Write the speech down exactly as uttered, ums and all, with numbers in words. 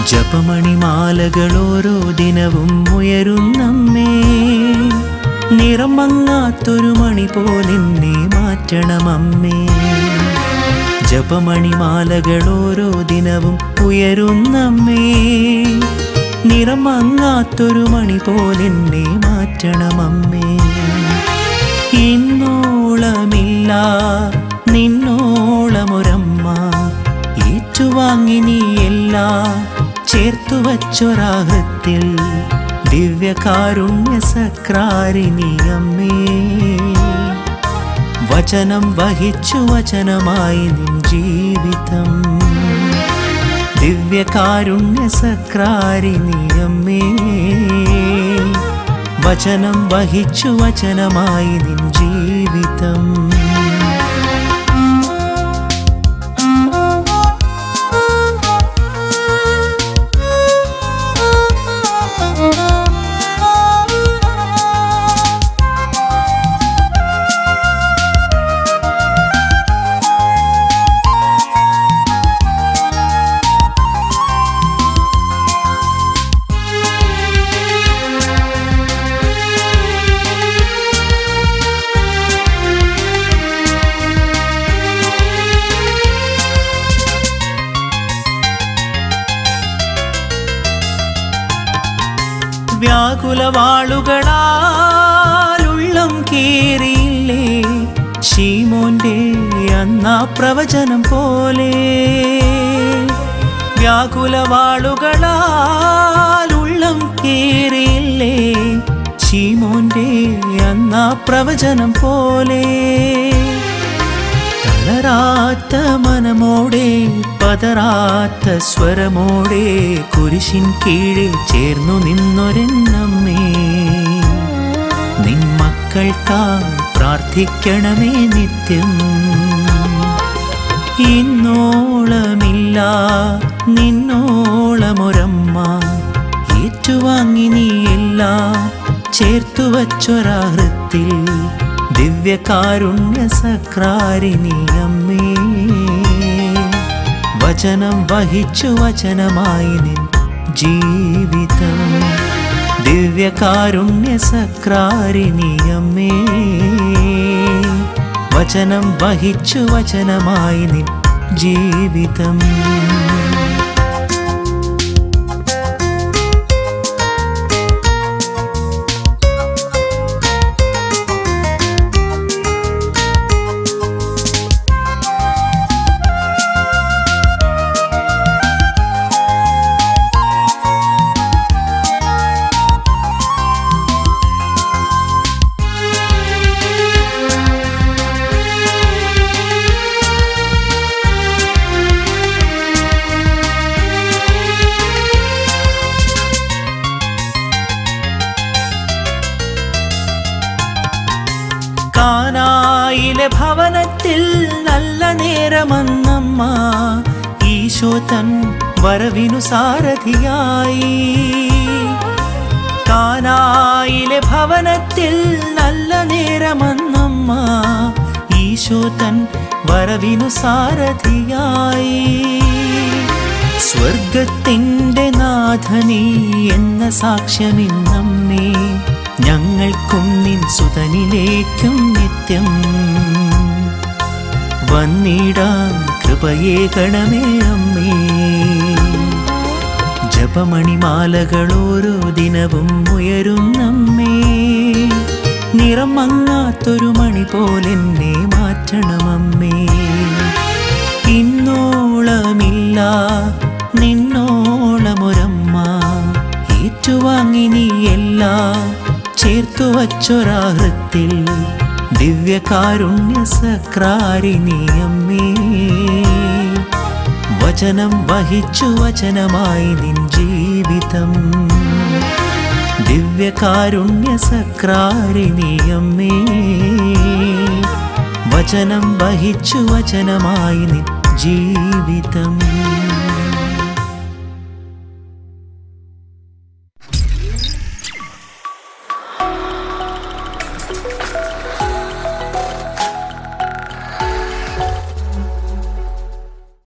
ജപമണിമാലകളോരോ ദിനവും ഉയരുന്നമ്മേ, നിറം മങ്ങാത്തൊരു മണി പോലെന്നെ മാറ്റണമമ്മേ. ജപമണിമാലകളോരോ ദിനവും ഉയരുന്നമ്മേ, നിറം മങ്ങാത്തൊരു മണി പോലെന്നെ മാറ്റണമമ്മേ. ഇന്നോളമില്ല നിന്നോളമൊരമ്മ, ഏറ്റുവാങ്ങി നീ എല്ലാം ചേർത്തു വച്ചൊരാഹത്തിൽ, ദിവ്യകാരുണ്യ സക്രാരിണി അമ്മേ. വചനം വഹിച്ചു വചനമായി നിൻ ജീവിതം, ദിവ്യകാരുണ്യ സക്രാരിണി അമ്മേ. വചനം വഹിച്ചു വചനമായി നിൻ ജീവിതം. വ്യാകുലവാളുകളാലുള്ളം കീറിയില്ലേ ശീമോന്റെ അന്നാ പ്രവചനം പോലെ. വ്യാകുലവാളുകളാലുള്ളം കീറിയില്ലേ ശീമോന്റെ അന്നാ പ്രവചനം പോലെ. തളരാത്ത മനമോടെ പതറാത്ത സ്വരമോടെ കുരിശിൻ കീഴെ ചേർന്നു നിന്നൊരെന്നമ്മേ, നിൻ മക്കൾക്കായി പ്രാർത്ഥിക്കണമേ നിത്യം. ഇന്നോളമില്ല നിന്നോളമൊരമ്മ, ഏറ്റുവാങ്ങി നീ എല്ലാം ചേർത്തു വച്ചൊരാഹൃത്തിൽ, ദിവ്യകാരുണ്യ സക്രാരിണി അമ്മേ. വചനം വഹിച്ചു വചനമായി നിൻ ജീവിതം, ദിവ്യകാരുണ്യ സക്രാരിണി അമ്മേ. വചനം വഹിച്ചു വചനമായി നിൻ ജീവിതം. കാനായിലെ ഭവനത്തിൽ നല്ല നേരമന്നമ്മ, ഈശോ തൻ വരവിനു സാരഥിയായി. കാനായിലെ ഭവനത്തിൽ നല്ല നേരമന്നമ്മ, ഈശോ തൻ വരവിനു സാരഥിയായി. സ്വർഗത്തിൻ്റെ നാഥനീ എന്ന സാക്ഷ്യമിന്നമ്മേ, ഞങ്ങൾക്കും നിൻ സുതനിലേക്കും നിത്യം വന്നിടാൻ കൃപയേകണമേ അമ്മേ. ജപമണിമാലകളോരോ ദിനവും ഉയരുന്നമ്മേ, നിറം മങ്ങാത്തൊരു മണി പോലെന്നെ മാറ്റണമമ്മേ. ഇന്നോളമില്ല നിന്നോളമൊരമ്മ, ഏറ്റുവാങ്ങി നീ എല്ലാം ചേർത്തു വച്ചൊരാഹൃത്തിൽ, ദിവ്യകാരുണ്യ സക്രാരിണി അമ്മേ. വചനം വഹിച്ചു വചനമായി നിൻ ജീവിതം, ദിവ്യകാരുണ്യ സക്രാരിണി അമ്മേ. വചനം വഹിച്ചു വചനമായി നിൻ ജീവിതം.